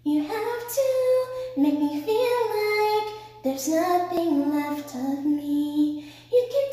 You have to make me feel like there's nothing left of me. You can